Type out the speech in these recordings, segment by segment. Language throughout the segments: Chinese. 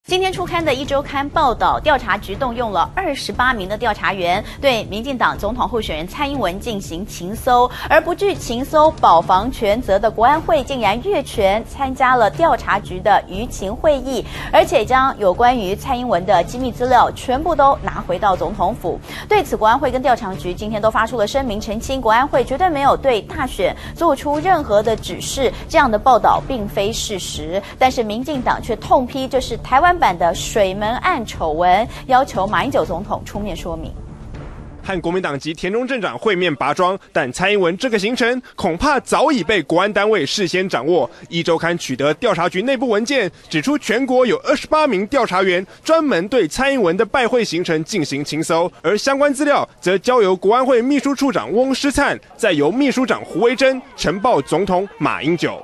今天出刊的一周刊报道，调查局动用了28名的调查员，对民进党总统候选人蔡英文进行情搜，而不具情搜保防权责的国安会竟然越权参加了调查局的舆情会议，而且将有关于蔡英文的机密资料全部都拿回到总统府。对此，国安会跟调查局今天都发出了声明澄清，国安会绝对没有对大选做出任何的指示，这样的报道并非事实。但是民进党却痛批这是台湾版的水门案丑闻，要求马英九总统出面说明。 和国民党籍田中镇长会面拔庄，但蔡英文这个行程恐怕早已被国安单位事先掌握。一周刊取得调查局内部文件，指出全国有28名调查员专门对蔡英文的拜会行程进行情搜，而相关资料则交由国安会秘书处长翁诗灿，再由秘书长胡维珍呈报总统马英九。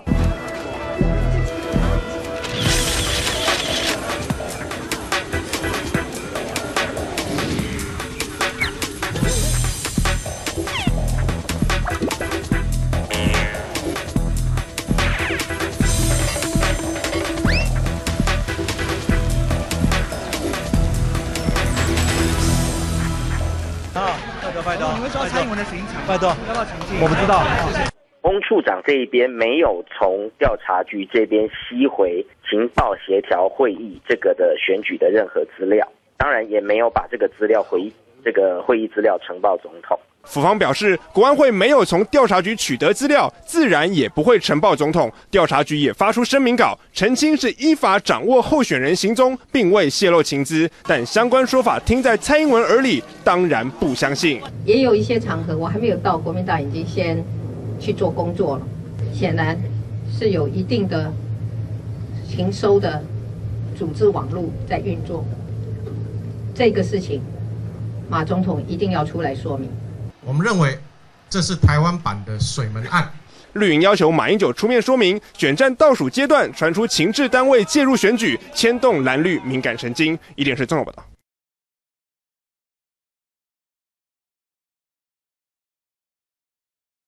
拜托，你会说蔡英文的行程？ 拜托， 要不要澄清？ 我不知道。 翁处长这一边没有从调查局这边吸回情报协调会议这个的选举的任何资料，当然也没有把这个资料这个会议资料呈报总统。 府方表示，国安会没有从调查局取得资料，自然也不会呈报总统。调查局也发出声明稿，澄清是依法掌握候选人行踪，并未泄露情资。但相关说法听在蔡英文耳里，当然不相信。 也有一些场合我还没有到，国民党已经先去做工作了，显然是有一定的情搜的组织网络在运作。这个事情，马总统一定要出来说明。 我们认为这是台湾版的水门案。 绿营要求马英九出面说明，选战倒数阶段传出情治单位介入选举，牵动蓝绿敏感神经。1点是综合报道。